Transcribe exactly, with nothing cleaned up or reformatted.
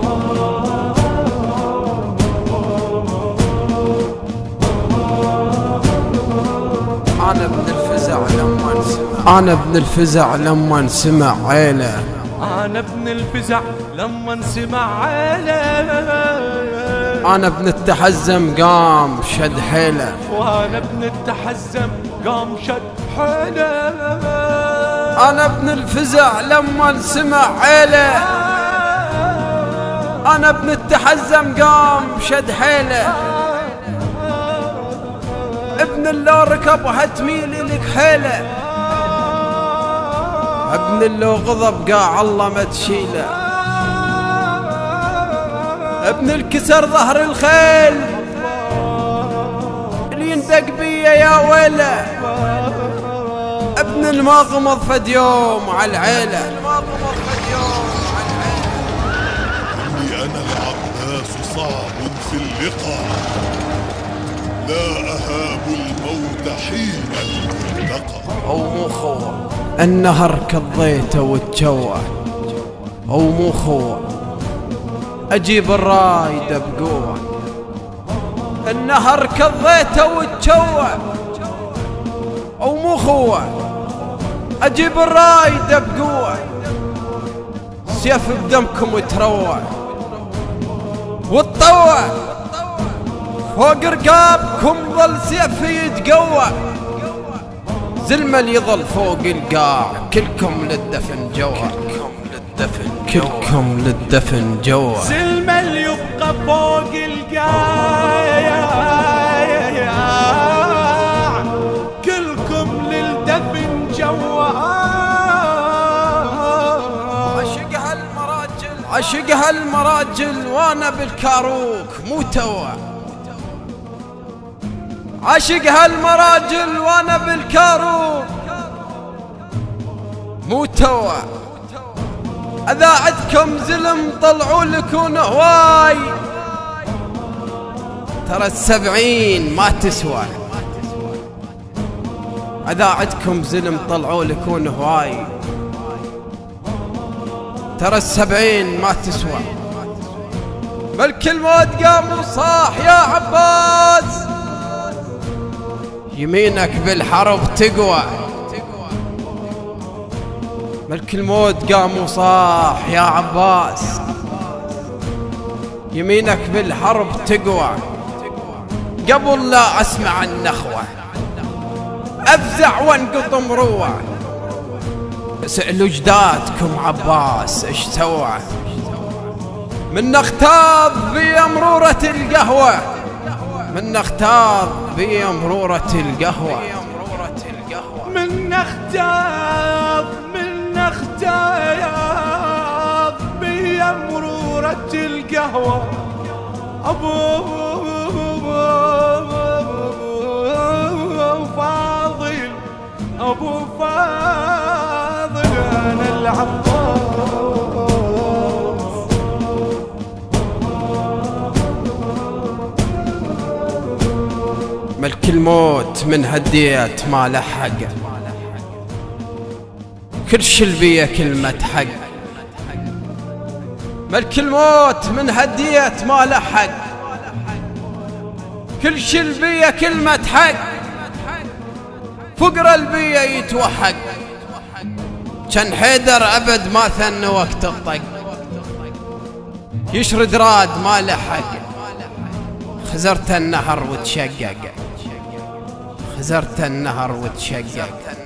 أنا ابن الفزع لما انسمع أنا ابن الفزع لما انسمع عيله أنا ابن الفزع لما انسمع عيله أنا ابن التحزم قام شد حيله وأنا ابن التحزم قام شد حيله أنا ابن الفزع لما انسمع عيله أنا ابن التحزم قام شد حيله ابن اللي ركب وحتميلي لك حيله ابن اللي غضب قاع الله ما تشيله ابن الكسر ظهر الخيل اللي يندق بيه يا ويله ابن المغمض فد يوم على العيله إني أنا العباس صعب في اللقاء لا أهاب الموت حين التقى أو مو خوة النهر كضيته وتجوع أو مو خوة أجيب الرايدة بقوة النهر كضيته وتجوع أو مو خوة أجيب الرايدة بقوة سيف بدمكم وتروع وتطوع فوق رقابكم ظل سيفي يتقوى زلمل يظل فوق القاع كلكم للدفن جوا كلكم للدفن كلكم للدفن جوا زلمل يبقى فوق القاع كلكم للدفن جوا عشقها المراجل عشقها المراجل وانا بالكاروك مو توا عشقها المراجل وانا بالكاروك مو توا اذاعتكم زلم طلعوا لكم هواي ترى السبعين ما تسوى اذاعتكم زلم طلعوا لكم هواي ترى السبعين ما تسوى ملك الموت قام وصاح يا عباس يمينك بالحرب تقوى ملك الموت قام وصاح يا عباس يمينك بالحرب تقوى قبل لا اسمع النخوة افزع وانقط مروع اسألوا جداتكم عباس ايش سوى من اختاض بأمرورة القهوة من اختاض بأمرورة القهوة من اختاض من اختاض بأمرورة القهوة أبو فاضل أبو فاضل أنا العباس ملك الموت من هديت ما لحق كل شلبية كلمة حق ملك الموت من هديت ما لحق كل شلبية كلمة حق فقر البية يتوحق كان حيدر أبد ما ثن وقت الطق يشرد راد ما لحق خزرت النهر وتشقق خزرت النهر وتشقق